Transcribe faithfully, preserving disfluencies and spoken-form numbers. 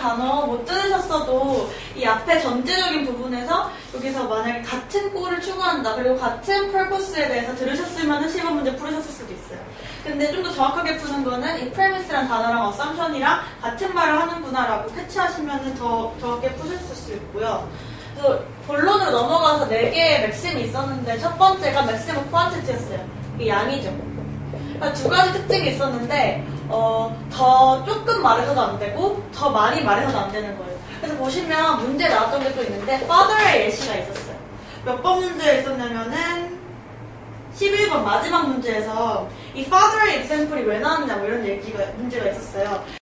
단어 못 들으셨어도 이 앞에 전제적인 부분에서 여기서 만약에 같은 꼴을 추구한다, 그리고 같은 purpose에 대해서 들으셨으면 시범 문제 풀으셨을 수도 있어요. 근데 좀 더 정확하게 푸는 거는 이 premise란 단어랑 assumption이랑 같은 말을 하는구나라고 캐치하시면 더 정확하게 푸셨을 수 있고요. 그래서 본론으로 넘어가서 네 개의 맥심이 있었는데 첫 번째가 maxim of quantity였어요. 이게 양이죠. 그러니까 두 가지 특징이 있었는데 어, 더 조금 말해서도 안 되고 더 많이 말해서도 안 되는 거예요. 그래서 보시면 문제 나왔던 게 또 있는데 father의 예시가 있었어요. 몇 번 문제에 있었냐면은 십일 번 마지막 문제에서 이 father의 example이 왜 나왔냐 뭐 이런 얘기가 문제가 있었어요.